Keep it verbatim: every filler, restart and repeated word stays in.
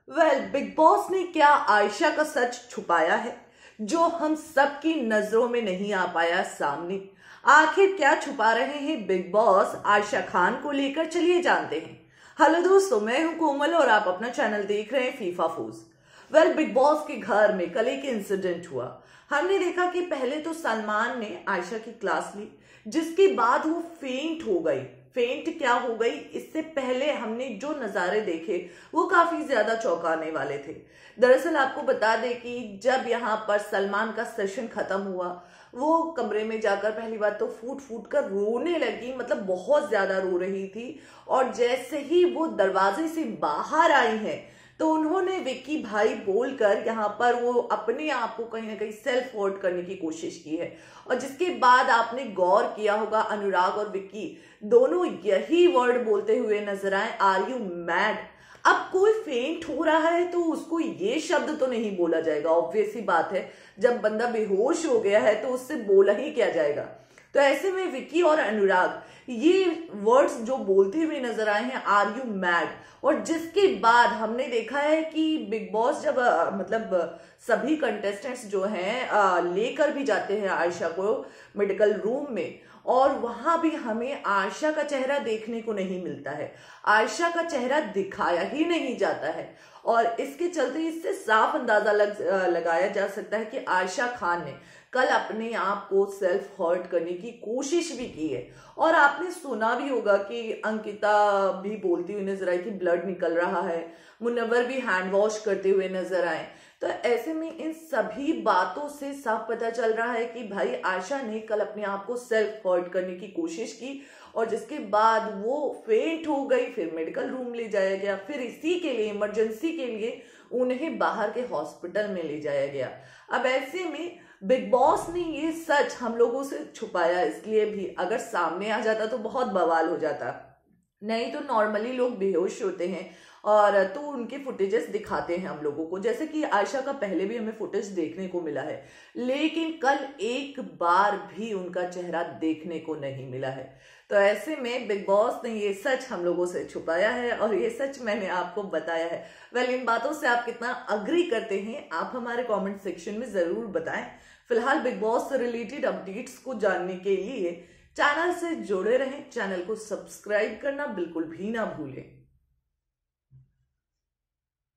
Well Bigg boss ने क्या आयशा का सच छुपाया है जो हम सबकी नजरों में नहीं आ पाया सामने। आखिर क्या छुपा रहे हैं बिग बॉस आयशा खान को लेकर, चलिए जानते हैं। हेलो दोस्तों, मैं हूं कोमल और आप अपना चैनल देख रहे हैं फीफा फूज। वेल बिग बॉस के घर में कल एक इंसिडेंट हुआ। हमने देखा कि पहले तो सलमान ने आयशा की क्लास ली, जिसके बाद वो फेंट हो गई। फेंट क्या हो गई, इससे पहले हमने जो नजारे देखे वो काफी ज्यादा चौंकाने वाले थे। दरअसल आपको बता दें कि जब यहाँ पर सलमान का सेशन खत्म हुआ, वो कमरे में जाकर पहली बात तो फूट फूट कर रोने लगी, मतलब बहुत ज्यादा रो रही थी। और जैसे ही वो दरवाजे से बाहर आई है तो उन्होंने विक्की भाई बोलकर यहाँ पर वो अपने आप को कहीं ना कहीं सेल्फ हर्ट करने की कोशिश की है। और जिसके बाद आपने गौर किया होगा, अनुराग और विक्की दोनों यही वर्ड बोलते हुए नजर आए, आर यू मैड। अब कोई फेंट हो रहा है तो उसको ये शब्द तो नहीं बोला जाएगा, ऑब्वियस ही बात है। जब बंदा बेहोश हो गया है तो उससे बोला ही क्या जाएगा। तो ऐसे में विक्की और अनुराग ये वर्ड्स जो बोलते हुए नजर आए हैं, आर यू मैड। और जिसके बाद हमने देखा है कि बिग बॉस जब आ, मतलब आ, सभी कंटेस्टेंट्स जो हैं लेकर भी जाते हैं आयशा को मेडिकल रूम में, और वहां भी हमें आयशा का चेहरा देखने को नहीं मिलता है। आयशा का चेहरा दिखाया ही नहीं जाता है। और इसके चलते इससे साफ अंदाजा लग, लगाया जा सकता है कि आयशा खान ने कल अपने आप को सेल्फ हर्ट करने की कोशिश भी की है। और आपने सुना भी होगा कि अंकिता भी बोलती हुई नजर आई कि ब्लड निकल रहा है, मुनव्वर भी हैंड वॉश करते हुए नजर आए। तो ऐसे में इन सभी बातों से साफ पता चल रहा है कि भाई आयशा ने कल अपने आप को सेल्फ हर्ट करने की कोशिश की, और जिसके बाद वो फेंट हो गई, फिर मेडिकल रूम ले जाया गया, फिर इसी के लिए इमरजेंसी के लिए उन्हें बाहर के हॉस्पिटल में ले जाया गया। अब ऐसे में बिग बॉस ने ये सच हम लोगों से छुपाया, इसलिए भी अगर सामने आ जाता तो बहुत बवाल हो जाता। नहीं तो नॉर्मली लोग बेहोश होते हैं और तो उनके फुटेजेस दिखाते हैं हम लोगों को, जैसे कि आयशा का पहले भी हमें फुटेज देखने को मिला है, लेकिन कल एक बार भी उनका चेहरा देखने को नहीं मिला है। तो ऐसे में बिग बॉस ने ये सच हम लोगों से छुपाया है और ये सच मैंने आपको बताया है। वेल इन बातों से आप कितना अग्री करते हैं आप हमारे कमेंट सेक्शन में जरूर बताएं। फिलहाल बिग बॉस से रिलेटेड अपडेट्स को जानने के लिए चैनल से जुड़े रहें, चैनल को सब्सक्राइब करना बिल्कुल भी ना भूलें।